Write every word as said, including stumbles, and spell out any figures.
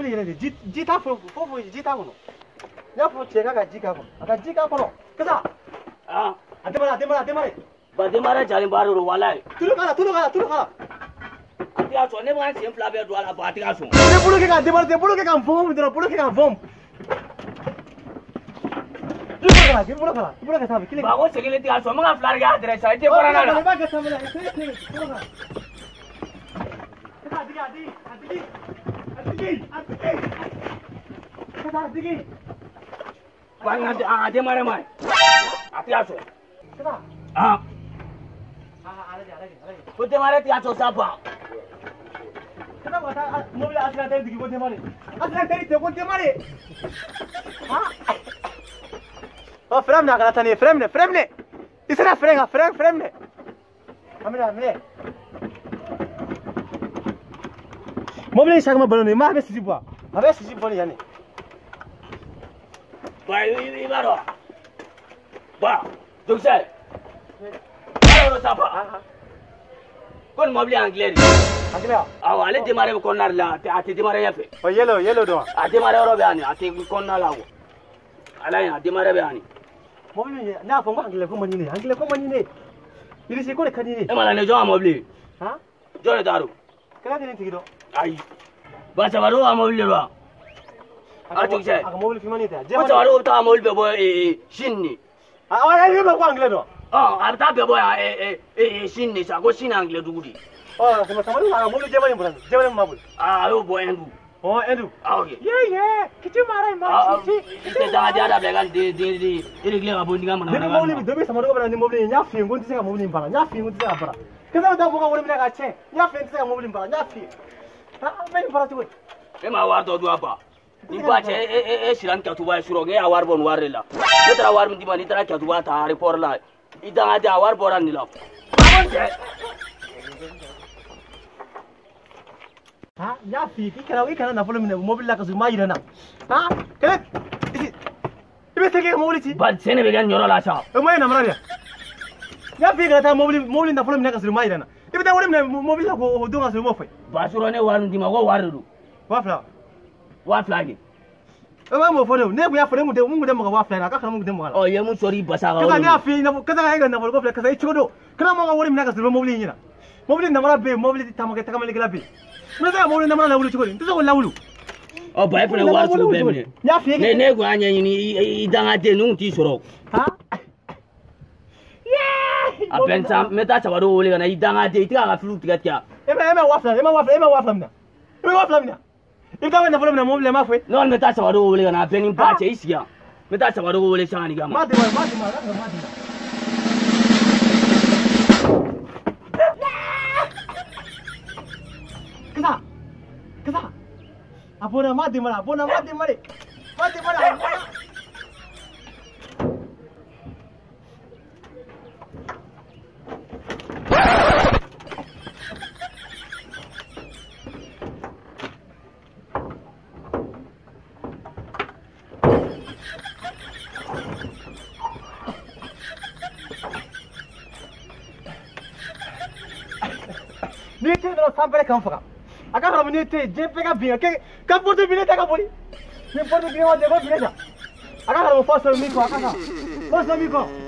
mobili yɛrɛ de ji t'a fo fo ji t'a kɔnɔ n y'a fɔ cɛ k'a ka ji k'a kɔnɔ a ka ji k'a kɔnɔ kasa ah a démarre a démarre a démarre ba démarre jalen ba do walayi tulu k'a la tulu k'a la tulu k'a la a tɛ ka sɔn ne b'a sen fila bɛɛ don a la ba a tɛ ka sɔn ne bolo kɛ ka démarrer te bolo kɛ ka vɔm dɔrɔn bolo kɛ ka vɔm i bolo k'a la i bolo kɛ sanfɛ kelen ba ko segin tɛ ka sɔn n bɛ ka fila de kɛ a dɛrɛ sa i tɛ bɔra n'a la i b'a kɛ sanfɛ la i tɛ kelen bolo k'a la kasa a digi a digi a digi a digi a digi kasa a digi ba a démarrer ma a tɛ ka sɔn kasa ah alaji alaji alaji ko démarrer tɛ ka sɔn sa ba kasa ko taa mobili accélérateur digi ko démarrer accélérateur tɛ ko démarrer ah oh frère mina kana taa ni ye frère minɛ frère minɛ i sera frère nka frère frère minɛ a minɛ a minɛ mobili changement balo ni ma bɛ sisi bɔ a bɛ sisi bɔ ni yan ne ba i b'a dɔn ba docteur b'a dɔn sa ba ko nin mobili anglais de anglais awɔ ale démarrer bɛ kɔnɔna de la a tɛ démarrer ɲɛfɛ o yellow yellow dɔn a démarrer yɔrɔ bɛ yan a tɛ kɔnɔna la wa ala ɲa a démarrer bɛ yan mobili ne y'a fɔ n ko anglais ko man di ne ye anglais ko man di ne ye irisi ko de ka di ne ye e ma na ne jɔn ka mobili han jɔn de t'a dɔn kana di ne tigi dɔn ayi ba sabado ka mobili de don wa a docteur a ka mobili finmani tɛ ko sabado bɛ taa ka mobili bɛɛ bɔ Chine de a ye bɛ ko anglais dɔn ɔ a bɛ taa bɛɛ bɔ yan Chine de sa ko Chine anglais dugu de ɔ samadu a ka mobili jɛmani bolo jɛmani min b'a bolo a y'o bɔ Hindu ɔ Hindu ah ok ye ye kiti mara in ma kiti i tɛ dangadenya dabila i ka den den den e de tilen ka bɔ n ka mana ne ni mobili dɔ bɛ samadu bɛ na ni mobili ye n y'a f'i ye n ko n tɛ se ka mobili in baara n y'a f'i ye n ko n tɛ se ka baara kasa bɛ taa mɔgɔ ka wari minɛ ka tiɲɛ n y'a f'i ye n tɛ se ka mobili in baara n y'a f'i ye an bɛ nin baara cogo di e ma wari dɔ dun a ba ni ba cɛ e sira ni kɛtuba ye surɔ e y'a wari bɔ nin wari de la ne taara wari min d'i ma n'i taara kɛtuba ta aéroport la i dangadenya a wari bɔra nin la ha n y'a f'i ye k'i kana i kana nafolo minɛ mobili la ka sɔrɔ i m'a yira n na ha kɛlɛ i bɛ se k'i ka mobili ci ba sɛnɛ bɛ kɛ nin yɔrɔ la sa o ma ye namara de n y'a f'i ye kana taa mobili mobili nafolo minɛ ka sɔrɔ i m'a yira n na i bɛ taa wari minɛ mobili la k'o don ka sɔrɔ i m'o fɔ ba surɔ ne wari min d'i ma ko wari de don waa fila waa fila kɛ e b'a m'o fɔ ne ye ne kun y'a fɔ ne kun tɛ mun kun tɛ maga waa fila in na a ka kana mun kun tɛ maga la ɔ i ye mun sɔrɔ i basa ka kasa ne y'a f'i ye kasa e ka nafolo ko filɛ kasa i cogo don kana mɔgɔ ka wari minɛ ka sɔrɔ i bɛ mobili in ɲɛna mobili namara bɛ yen mobili tamakɛ tagamalikɛla bɛ yen n bɛ se ka mobili namara lawuli cogo di n tɛ se k'o lawuli ɔ ba e fana wari sugu bɛɛ minɛ n y'a f'i ye ne ne kun y'a ɲɛɲini i dangaden ne kun t'i sɔrɔ a bɛn sa n bɛ taa sabado wele ka na i dangaden i tɛ k'a ka filiw tigɛ tigɛ e bɛ e bɛ waa fila e ma waa fila e ma waa fila minɛ e bɛ waa fila minɛ i bɛ taa wari nafolo minɛ mobili la i m'a fɔ ye ne kɔni bɛ taa sabado wele ka na a bɛɛ ni ba cɛ i sigi yan n bɛ taa sabado wele sanga ni kama maa tɛ maa maa tɛ maa tɛ maa tɛ kasa kasa a bɔnna maa tɛ mara a bɔnna maa tɛ mara maa tɛ mara a bɔnna. Ni te dɔrɔn san bɛrɛ kan faga a ka karamɔgɔ ni te diɲɛ bɛɛ ka bin ka ka foto bin ne ta ka boli ni foto bin ma jɛ ko bin ne ta a ka karamɔgɔ fɔ sɔrɔ min kɔ a ka kan fɔ sɔrɔ min kɔ.